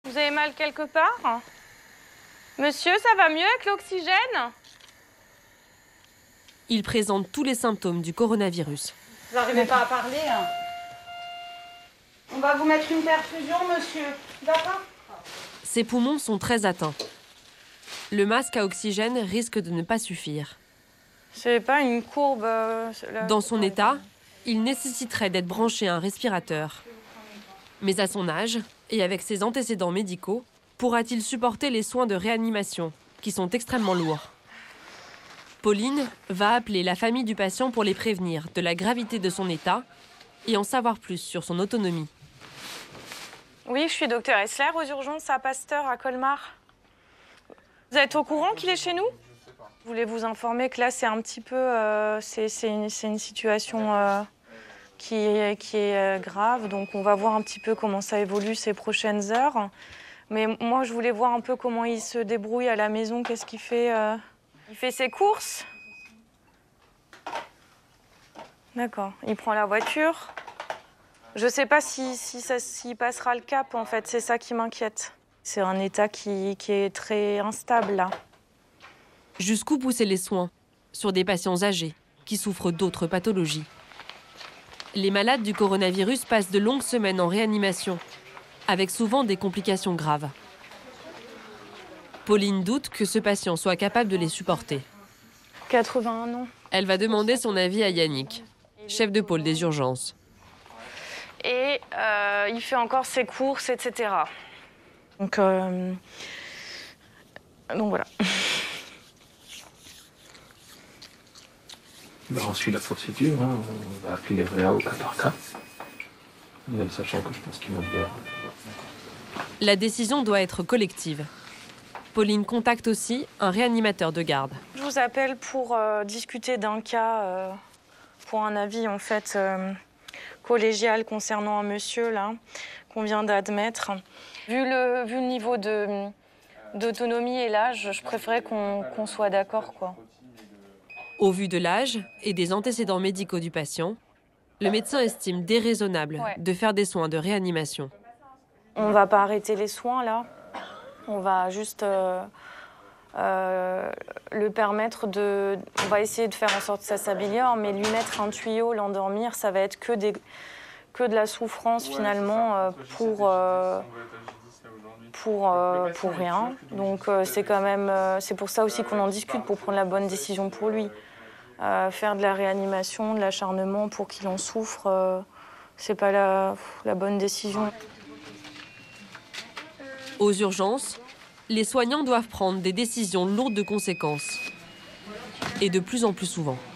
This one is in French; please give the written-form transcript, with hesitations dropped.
Vous avez mal quelque part? Monsieur, ça va mieux avec l'oxygène? Il présente tous les symptômes du coronavirus. Vous n'arrivez pas à parler, hein? On va vous mettre une perfusion, monsieur. D'accord? Ses poumons sont très atteints. Le masque à oxygène risque de ne pas suffire. C'est pas une courbe... Dans son état, il nécessiterait d'être branché à un respirateur. Mais à son âge, et avec ses antécédents médicaux, pourra-t-il supporter les soins de réanimation, qui sont extrêmement lourds? Pauline va appeler la famille du patient pour les prévenir de la gravité de son état et en savoir plus sur son autonomie. Oui, je suis docteur Essler aux urgences à Pasteur, à Colmar. Vous êtes au courant qu'il est chez nous? Je voulais vous informer que là, c'est un petit peu... c'est une situation qui est grave. Donc, on va voir un petit peu comment ça évolue ces prochaines heures. Mais moi, je voulais voir un peu comment il se débrouille à la maison. Qu'est-ce qu'il fait? Il fait ses courses? D'accord. Il prend la voiture? Je ne sais pas s'il passera le cap, en fait. C'est ça qui m'inquiète. C'est un état qui est très instable, là. Jusqu'où pousser les soins sur des patients âgés qui souffrent d'autres pathologies? Les malades du coronavirus passent de longues semaines en réanimation, avec souvent des complications graves. Pauline doute que ce patient soit capable de les supporter. 81 ans. Elle va demander son avis à Yannick, chef de pôle des urgences. Et il fait encore ses courses, etc. Donc voilà. On suit la procédure, hein. On va appeler les réa au cas par cas, sachant que je pense qu'ils vont bien. La décision doit être collective. Pauline contacte aussi un réanimateur de garde. Je vous appelle pour discuter d'un cas, pour un avis en fait collégial concernant un monsieur là qu'on vient d'admettre. Vu le niveau d'autonomie et l'âge, je préférais qu'on soit d'accord, quoi. Au vu de l'âge et des antécédents médicaux du patient, le médecin estime déraisonnable de faire des soins de réanimation. On ne va pas arrêter les soins, là. On va juste le permettre de... On va essayer de faire en sorte que ça s'améliore, mais lui mettre un tuyau, l'endormir, ça va être que de la souffrance, finalement, pour rien. Donc c'est quand même... c'est pour ça aussi qu'on en discute, pour prendre la bonne décision pour lui. Faire de la réanimation, de l'acharnement pour qu'il en souffre, c'est pas la bonne décision. Aux urgences, les soignants doivent prendre des décisions lourdes de conséquences. Et de plus en plus souvent.